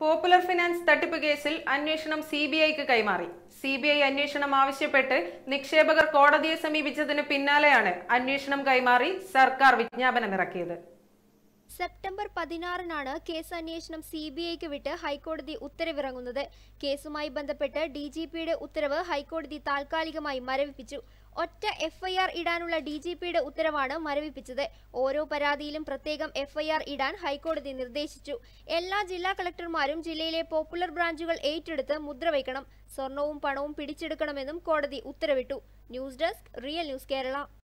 Popular finance തട്ടിപ്പ് കേസിൽ അന്വേഷണം സിബിഐക്ക് കൈമാറി. സിബിഐ അന്വേഷണം ആവശ്യപ്പെട്ട് നിക്ഷേപകർ കോടതിയെ സമീപിച്ചതിന് പിന്നാലെയാണ് അന്വേഷണം കൈമാറി സർക്കാർ വിജ്ഞാപനമിറക്കിയത്. സെപ്റ്റംബർ 16-നാണ് കേസ് അന്വേഷണം സിബിഐക്ക് വിട്ട് ഹൈക്കോടതി ഉത്തരവിറങ്ങുന്നത്. കേസുമായി ബന്ധപ്പെട്ട് ഡിജിപിയുടെ ഉത്തരവ് ഹൈക്കോടതി താൽക്കാലികമായി മരവിപ്പിച്ചു. ഒറ്റ എഫ്ഐആർ ഇടാനുള്ള ഡിജിപിയുടെ ഉത്തരവാണ് മരവിപ്പിച്ചത്. ഓരോ പരാതിയിലും പ്രത്യേകം എഫ്ഐആർ ഇടാൻ ഹൈക്കോടതി നിർദ്ദേശിച്ചു. എല്ലാ ജില്ലാ കളക്ടർമാരും ജില്ലയിലെ പോപ്പുലർ ബ്രാഞ്ചുകൾ ഏറ്റെടുത്ത് മുദ്രവയ്ക്കണം. സ്വർണവും പണവും പിടിച്ചെടുക്കണമെന്നും കോടതി ഉത്തരവിട്ടു. News desk, real news Kerala.